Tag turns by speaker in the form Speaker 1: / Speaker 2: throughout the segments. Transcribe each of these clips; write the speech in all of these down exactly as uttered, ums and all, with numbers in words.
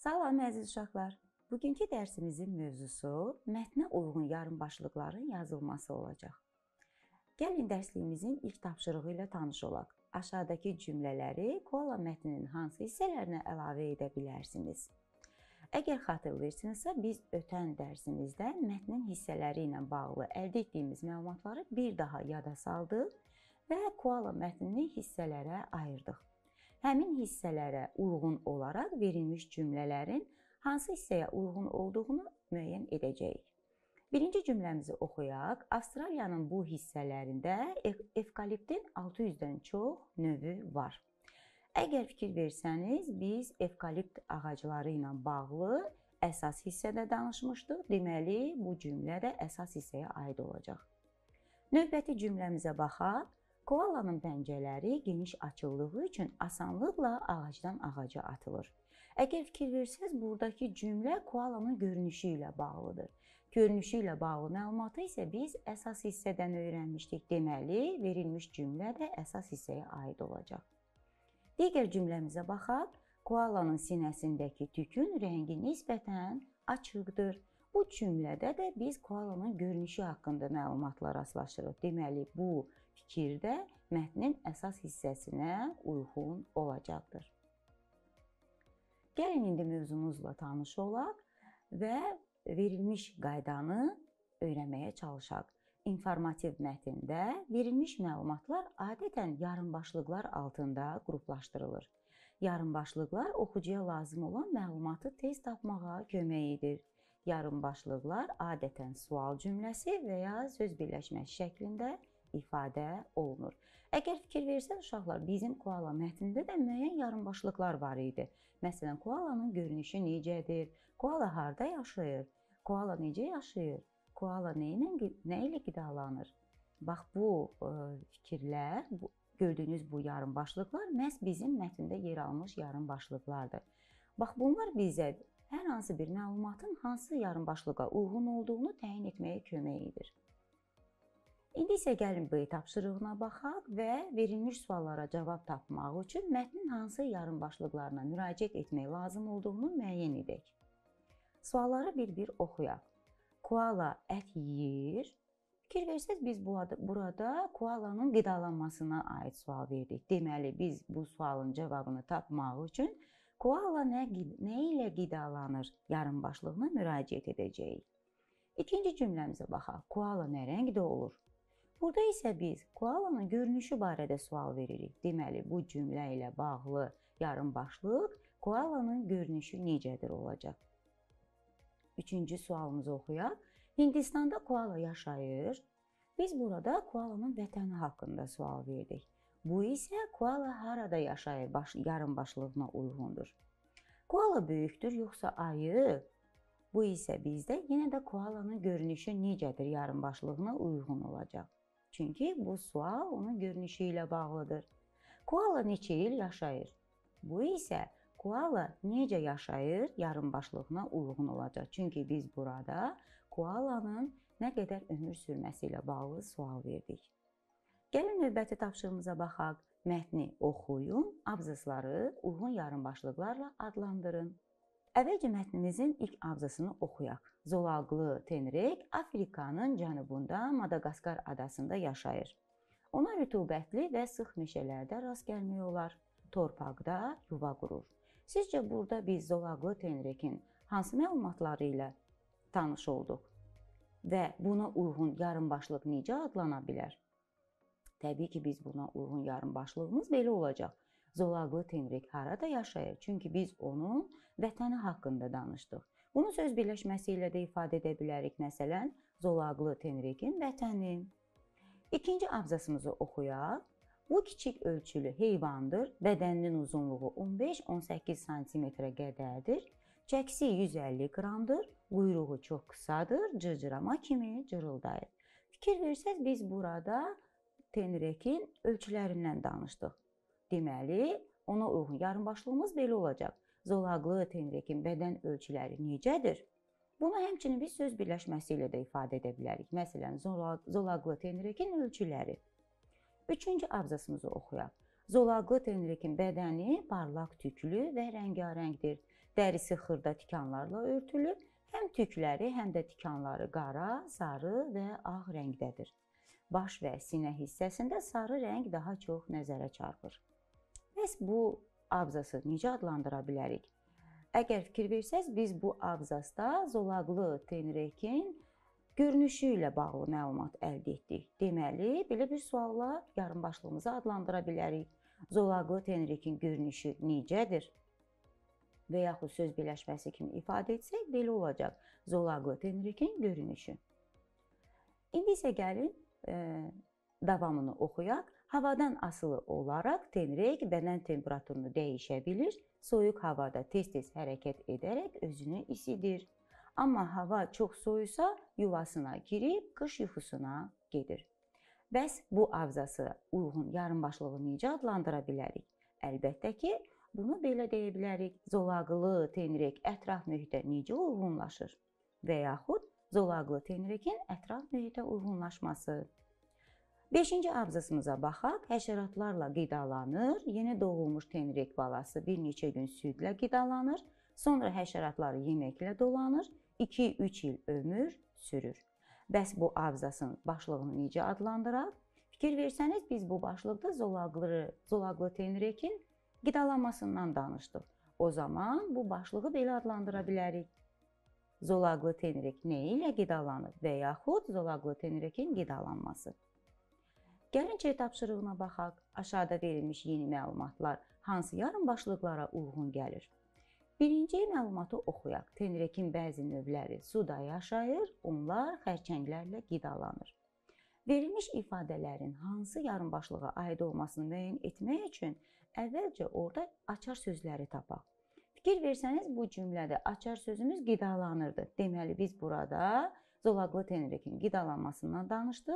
Speaker 1: Salam əziz uşaqlar. Bugünkü dərsimizin mövzusu mətnə uyğun yarımbaşlıqların yazılması olacaq. Gəlin dərsliyimizin ilk tapşırığı ilə tanış olaq. Aşağıdakı cümlələri koala mətninin hansı hissələrinə əlavə edə bilərsiniz? Əgər xatırlayırsınızsa, biz ötən dərsimizdə mətnin hissələri ilə bağlı əldə etdiyimiz məlumatları bir daha yada saldıq və koala mətnini hissələrə ayırdıq. Həmin hissələrə uyğun olaraq verilmiş cümlələrin hansı hissəyə uyğun olduğunu müəyyən edəcəyik. Birinci cümləmizi oxuyaq. Avstraliyanın bu hissələrində evkaliptin altı yüzdən çox növü var. Əgər fikir versəniz, biz evkalipt ağacları ilə bağlı əsas hissədə danışmışdıq. Deməli, bu cümlə də əsas hissəyə aid olacaq. Növbəti cümləmizə baxaq. Koalanın pəncələri geniş açıldığı üçün asanlıqla ağacdan ağaca atılır. Əgər fikir versəz, buradakı cümlə koalanın görünüşü ilə bağlıdır. Görünüşü ilə bağlı məlumatı isə biz əsas hissədən öyrənmişdik. Deməli, verilmiş cümlə də əsas hissəyə aid olacaq. Digər cümləmizə baxaq. Koalanın sinəsindəki tükün rəngi nisbətən açıqdır. Bu cümlədə də biz koalanın görünüşü haqqında məlumatla rastlaşırıq. Deməli, bu fikir də mətnin əsas hissəsinə uyğun olacaqdır. Gəlin indi mövzumuzla tanış olaq və verilmiş qaydanı öyrənməyə çalışaq. İnformativ mətndə verilmiş məlumatlar adətən yarımbaşlıqlar altında qruplaşdırılır. Yarımbaşlıqlar oxucuya lazım olan məlumatı tez tapmağa kömək edir. Yarımbaşlıqlar adətən sual cümləsi və ya söz birləşməsi şəklində ifadə olunur. Əgər fikir versəz uşaqlar, bizim koala mətnində də müəyyən yarımbaşlıqlar var idi. Məsələn, koalanın görünüşü necədir? Koala harda yaşayır? Koala necə yaşayır? Koala nə ilə, nə ilə qidalanır? Bax, bu fikirlər, bu, gördüyünüz bu yarımbaşlıqlar məhz bizim mətndə yer almış yarımbaşlıqlardır. Bax, bunlar bizə hər hansı bir məlumatın hansı yarımbaşlığa uyğun olduğunu təyin etməyə kömək edir. İndi isə gəlin B tapşırığına baxaq və verilmiş suallara cavab tapmaq üçün mətnin hansı yarımbaşlıqlarına müraciət etmək lazım olduğunu müəyyən edək. Sualları bir-bir oxuyaq. Koala ət yeyir. Fikir versəz, biz burada koalanın qidalanmasına aid sual verdik. Deməli, biz bu sualın cavabını tapmaq üçün koala nə, nə ilə qidalanır yarımbaşlığına müraciət edəcəyik. İkinci cümləmizə baxaq. Koala nə rəngdə olur? Burada isə biz koalanın görünüşü barədə sual veririk. Deməli, bu cümlə ilə bağlı yarımbaşlıq koalanın görünüşü necədir olacaq. Üçüncü sualımızı oxuyaq. Hindistanda koala yaşayır. Biz burada koalanın vətəni haqqında sual verdik. Bu isə koala harada yaşayır yarımbaşlığına uyğundur. Koala böyükdür yoxsa ayı? Bu isə bizdə yenə də koalanın görünüşü necədir yarımbaşlığına uyğun olacaq. Çünki bu sual onun görünüşü ilə bağlıdır. Koala neçə il yaşayır? Bu isə koala necə yaşayır yarımbaşlığına uyğun olacaq. Çünki biz burada koalanın nə qədər ömür sürməsi ilə bağlı sual verdik. Gəlin növbəti tapşırığımıza baxaq. Mətni oxuyun, abzasları uyğun yarımbaşlıqlarla adlandırın. Əvvəlcə mətnimizin ilk abzasını oxuyaq. Zolaqlı tenrek Afrikanın cənubunda Madaqaskar adasında yaşayır. Ona rütubətli və sıx meşələrdə rast gəlmək olar. Torpaqda yuva qurur. Sizcə burada biz zolaqlı tenrekin hansı məlumatları ilə tanış olduq? Və buna uyğun yarımbaşlıq necə adlana bilər? Təbii ki, biz buna uyğun yarımbaşlığımız belə olacaq. Zolaqlı tenrek harada yaşayır? Çünki biz onun vətəni haqqında danışdıq. Bunu söz birləşməsi ilə də ifadə edə bilərik. Məsələn, zolaqlı tenrekin vətəni. İkinci abzasımızı oxuyaq. Bu kiçik ölçülü heyvandır. Bədəninin uzunluğu on beş on səkkiz santimetrə qədərdir. Çəkisi yüz əlli qramdır. Quyruğu çox qısadır. Cırcırama kimi cırıldayır. Fikir versəz, biz burada tenrekin ölçülərindən danışdıq. Deməli, ona uyğun yarımbaşlığımız belə olacaq. Zolaqlı tenrekin bədən ölçüləri necədir? Bunu həmçinin biz söz birləşməsi ilə də ifadə edə bilərik. Məsələn, zolaqlı tenrekin ölçüləri. Üçüncü abzasımızı oxuyaq. Zolaqlı tenrekin bədəni parlaq tüklü və rəngarəngdir. Dərisi xırda tikanlarla örtülüb, həm tükləri, həm də tikanları qara, sarı və ağ rəngdədir. Baş və sinə hissəsində sarı rəng daha çox nəzərə çarpır. Bəs bu abzası necə adlandıra bilərik? Əgər fikir versəz, biz bu abzasda zolaqlı tenrekin görünüşü ilə bağlı məlumat əldə etdik. Deməli, belə bir sualla yarımbaşlığımızı adlandıra bilərik. Zolaqlı tenrekin görünüşü necədir? Və yaxud söz birləşməsi kimi ifadə etsək, belə olacaq. Zolaqlı tenrekin görünüşü. İndi isə gəlin e, davamını oxuyaq. Havadan asılı olaraq tenrek bədən temperaturunu dəyişə bilir. Soyuq havada tez-tez hərəkət edərək özünü isidir. Amma hava çox soyusa yuvasına girib qış yuxusuna gedir. Bəs bu abzası uyğun yarımbaşlığı necə adlandıra bilərik? Əlbəttə ki, bunu belə deyə bilərik. Zolaqlı tenrek ətraf mühitə necə uyğunlaşır? Və yaxud zolaqlı tenrekin ətraf mühitə uyğunlaşması. Beşinci abzasımıza baxaq. Həşəratlarla qidalanır. Yeni doğulmuş tenrek balası bir neçə gün südlə qidalanır. Sonra həşəratları yeməklə dolanır. iki üç il ömür sürür. Bəs bu abzasın başlığını necə adlandıraq? Fikir versəniz, biz bu başlıqda zolaqlı, zolaqlı tenrekin qidalanmasından danışdıq. O zaman bu başlığı belə adlandıra bilərik. Zolaqlı tenrek nə ilə qidalanır və yaxud zolaqlı tenrekin qidalanması. Gəlin C tapşırığına baxaq. Aşağıda verilmiş yeni məlumatlar hansı yarımbaşlıqlara uyğun gəlir? Birinci məlumatı oxuyaq. Tenrekin bəzi növləri suda yaşayır, onlar xərçənglərlə qidalanır. Verilmiş ifadələrin hansı yarımbaşlığa aid olmasını müəyyən etmək üçün əvvəlcə orada açar sözləri tapaq. Fikir versəniz, bu cümlədə açar sözümüz qidalanırdı. Deməli, biz burada zolaqlı tenrekin qidalanmasından danışdıq.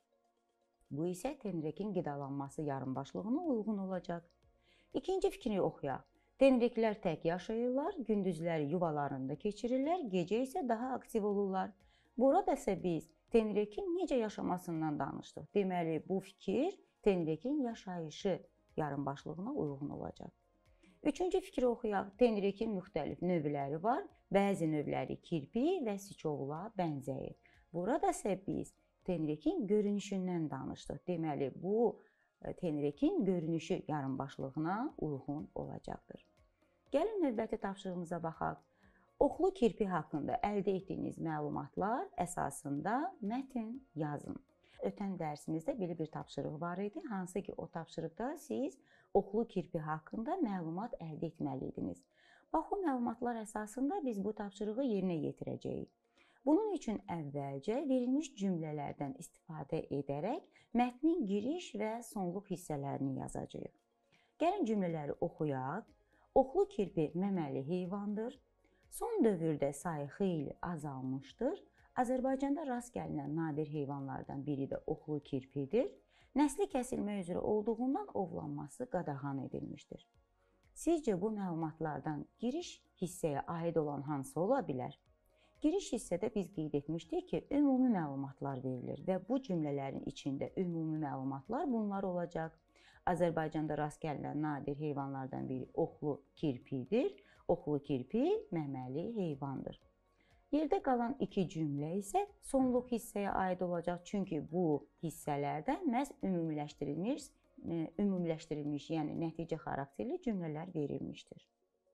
Speaker 1: Bu isə tenrekin qidalanması yarımbaşlığına uyğun olacaq. İkinci fikri oxuyaq. Tenreklər tək yaşayırlar, gündüzləri yuvalarında keçirirlər, gecə isə daha aktiv olurlar. Burada isə biz tenrekin necə yaşamasından danışdıq. Deməli, bu fikir tenrekin yaşayışı yarımbaşlığına uyğun olacaq. Üçüncü fikri oxuyaq. Tenrekin müxtəlif növləri var. Bəzi növləri kirpi və siçovula bənzəyir. Burada isə biz tenrekin görünüşündən danışdıq. Deməli, bu tenrekin görünüşü yarımbaşlığına uyğun olacaqdır. Gəlin növbəti tapşırığımıza baxaq. Oxlu kirpi haqqında əldə etdiyiniz məlumatlar əsasında mətn yazın. Ötən dərsimizdə belə bir tapşırıq var idi, hansı ki o tapşırıqda siz oxlu kirpi haqqında məlumat əldə etməliydiniz. Bax, o məlumatlar əsasında biz bu tapşırığı yerinə yetirəcəyik. Bunun üçün əvvəlcə verilmiş cümlələrdən istifadə edərək mətnin giriş və sonluq hissələrini yazacağıq. Gəlin cümlələri oxuyaq. Oxlu kirpi məməli heyvandır. Son dövrdə sayı xeyli azalmışdır. Azərbaycanda rast gəlinən nadir heyvanlardan biri də oxlu kirpidir. Nəsli kəsilmə üzrə olduğundan ovlanması qadağan edilmişdir. Sizcə bu məlumatlardan giriş hissəyə aid olan hansı ola bilər? Giriş hissədə biz qeyd etmişdik ki, ümumi məlumatlar verilir və bu cümlələrin içində ümumi məlumatlar bunlar olacaq. Azərbaycanda rast gəlinən nadir heyvanlardan biri oxlu kirpidir. Oxlu kirpi məməli heyvandır. Yerdə qalan iki cümlə isə sonluq hissəyə aid olacaq. Çünki bu hissələrdə məhz ümumiləşdirilmiş, ümumiləşdirilmiş, yəni nəticə xarakterli cümlələr verilmişdir.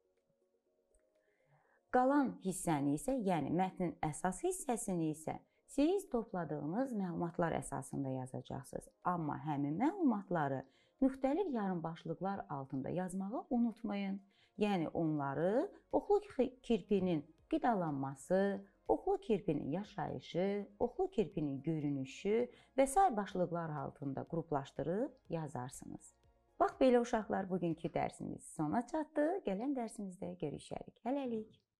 Speaker 1: Qalan hissəni isə, yəni mətnin əsas hissəsini isə siz topladığınız məlumatlar əsasında yazacaqsınız. Amma həmin məlumatları müxtəlif yarımbaşlıqlar altında yazmağı unutmayın. Yəni onları oxlu kirpinin qidalanması, oxlu kirpinin yaşayışı, oxlu kirpinin görünüşü və sair başlıqlar altında qruplaşdırıb yazarsınız. Bax, belə uşaqlar, bugünkü dərsimiz sona çatdı. Gələn dərsimizdə görüşərik. Hələlik.